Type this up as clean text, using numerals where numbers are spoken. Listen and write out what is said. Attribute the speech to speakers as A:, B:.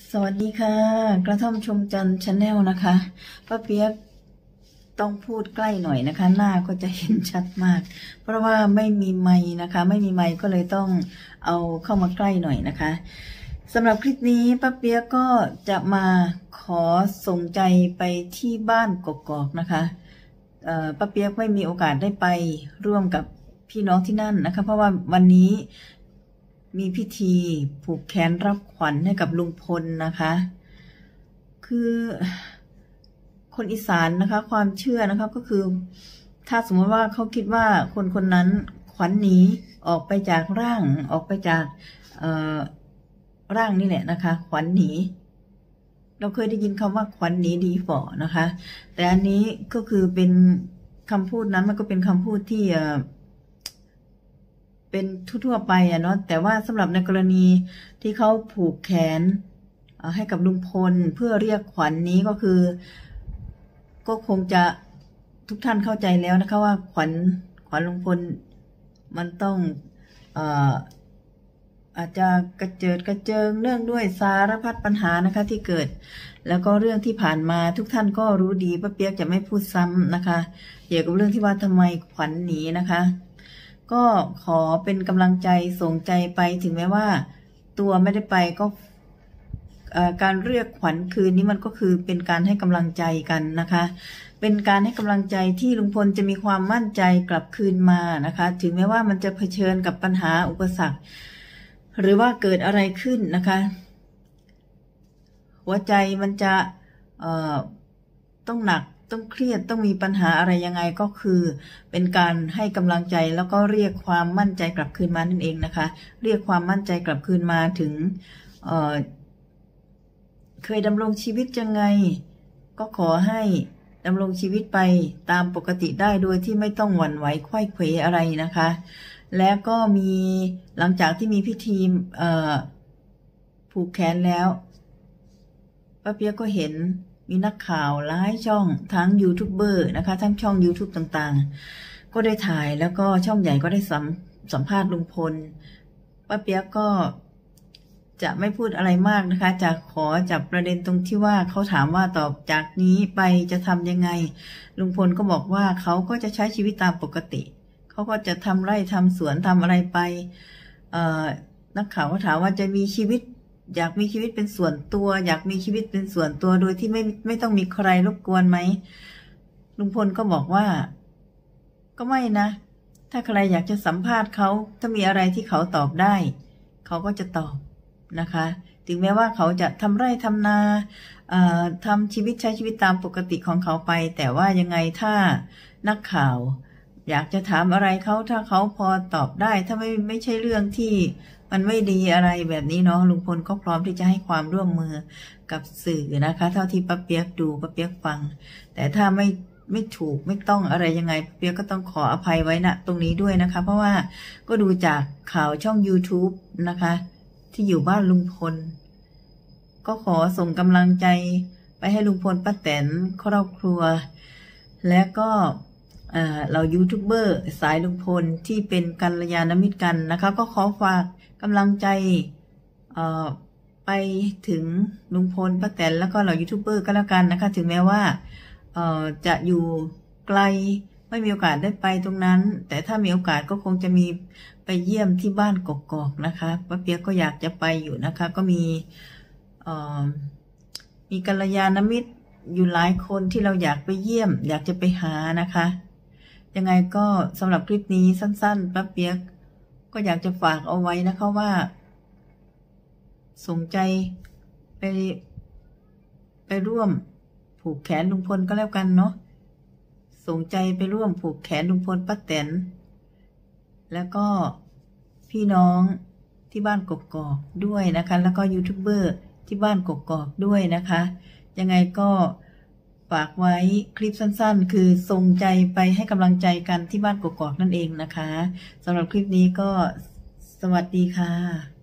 A: สวัสดีค่ะกระท่อมชมจันทร์ชาแนลนะคะป้าเปียกต้องพูดใกล้หน่อยนะคะหน้าก็จะเห็นชัดมากเพราะว่าไม่มีไมค์นะคะไม่มีไมค์ก็เลยต้องเอาเข้ามาใกล้หน่อยนะคะสำหรับคลิปนี้ป้าเปียกก็จะมาขอส่งใจไปที่บ้านกกอกนะคะป้าเปียกไม่มีโอกาสได้ไปร่วมกับพี่น้องที่นั่นนะคะเพราะว่าวันนี้มีพิธีผูกแขนรับขวัญให้กับลุงพลนะคะคือคนอีสานนะคะความเชื่อนะคะก็คือถ้าสมมติว่าเขาคิดว่าคนคนนั้นขวัญหนีออกไปจากร่างออกไปจากร่างนี่แหละนะคะขวัญหนีเราเคยได้ยินคำว่าขวัญหนีดีฝ่อนะคะแต่อันนี้ก็คือเป็นคำพูดนั้นมันก็เป็นคำพูดที่เป็นทั่วไปเนาะแต่ว่าสำหรับในกรณีที่เขาผูกแขนให้กับลุงพลเพื่อเรียกขวัญนี้ก็คือก็คงจะทุกท่านเข้าใจแล้วนะคะว่าขวัญลุงพลมันต้องอาจจะกระเจิงเนื่องด้วยสารพัดปัญหานะคะที่เกิดแล้วก็เรื่องที่ผ่านมาทุกท่านก็รู้ดีป้าเปียกจะไม่พูดซ้ำนะคะเกี่ยวกับเรื่องที่ว่าทำไมขวัญหนีนะคะก็ขอเป็นกำลังใจส่งใจไปถึงแม้ว่าตัวไม่ได้ไปก็การเรียกขวัญคืนนี้มันก็คือเป็นการให้กำลังใจกันนะคะเป็นการให้กำลังใจที่ลุงพลจะมีความมั่นใจกลับคืนมานะคะถึงแม้ว่ามันจะเผชิญกับปัญหาอุปสรรคหรือว่าเกิดอะไรขึ้นนะคะหัวใจมันจะต้องหนักต้องเครียดต้องมีปัญหาอะไรยังไงก็คือเป็นการให้กำลังใจแล้วก็เรียกความมั่นใจกลับคืนมานั่นเองนะคะเรียกความมั่นใจกลับคืนมาถึงเคยดำรงชีวิตยังไงก็ขอให้ดำรงชีวิตไปตามปกติได้โดยที่ไม่ต้องหวั่นไหวไขว้เขวอะไรนะคะและก็มีหลังจากที่มีพิธีผูกแขนแล้วป้าเปียกก็เห็นมีนักข่าวหลายช่องทั้งยูทูบเบอร์นะคะทั้งช่อง YouTube ต่างๆก็ได้ถ่ายแล้วก็ช่องใหญ่ก็ได้สัมภาษณ์ลุงพลป้าเปียกก็จะไม่พูดอะไรมากนะคะจะขอจับประเด็นตรงที่ว่าเขาถามว่าต่อจากนี้ไปจะทำยังไงลุงพลก็บอกว่าเขาก็จะใช้ชีวิตตามปกติเขาก็จะทำไร่ทำสวนทำอะไรไปนักข่าวก็ถามว่าจะมีชีวิตอยากมีชีวิตเป็นส่วนตัวอยากมีชีวิตเป็นส่วนตัวโดยที่ไม่ต้องมีใครรบกวนไหมลุงพลก็บอกว่าก็ไม่นะถ้าใครอยากจะสัมภาษณ์เขาถ้ามีอะไรที่เขาตอบได้เขาก็จะตอบนะคะถึงแม้ว่าเขาจะทำไร่ทำนาทำชีวิตใช้ชีวิตตามปกติของเขาไปแต่ว่ายังไงถ้านักข่าวอยากจะถามอะไรเขาถ้าเขาพอตอบได้ถ้าไม่ใช่เรื่องที่มันไม่ดีอะไรแบบนี้เนาะลุงพลก็พร้อมที่จะให้ความร่วมมือกับสื่อนะคะเท่าที่ป้าเปียกดูป้าเปียกฟังแต่ถ้าไม่ถูกไม่ต้องอะไรยังไงป้าเปียกก็ต้องขออภัยไว้นะตรงนี้ด้วยนะคะเพราะว่าก็ดูจากข่าวช่อง YouTube นะคะที่อยู่บ้านลุงพลก็ขอส่งกำลังใจไปให้ลุงพลป้าแตนครอบครัวและก็เรายูทูบเบอร์สายลุงพลที่เป็นกัลยาณมิตรกันนะคะก็ขอฝากกำลังใจไปถึงลุงพลป้าแตนแล้วก็เรายูทูบเบอร์ก็แล้วกันนะคะถึงแม้ว่าจะอยู่ไกลไม่มีโอกาสได้ไปตรงนั้นแต่ถ้ามีโอกาสก็คงจะมีไปเยี่ยมที่บ้านกกอกนะคะป้าเปียกก็อยากจะไปอยู่นะคะก็มีกัลยาณมิตรอยู่หลายคนที่เราอยากไปเยี่ยมอยากจะไปหานะคะยังไงก็สำหรับคลิปนี้สั้นๆป้าเปียกก็อยากจะฝากเอาไว้นะคะว่าส่งใจไปร่วมผูกแขนลุงพลก็แล้วกันเนาะส่งใจไปร่วมผูกแขนลุงพลป้าแตนแล้วก็พี่น้องที่บ้านกกอกด้วยนะคะแล้วก็ยูทูบเบอร์ที่บ้านกกอกด้วยนะคะยังไงก็ฝากไว้คลิปสั้นๆคือส่งใจไปให้กำลังใจกันที่บ้านกกอกนั่นเองนะคะสำหรับคลิปนี้ก็สวัสดีค่ะ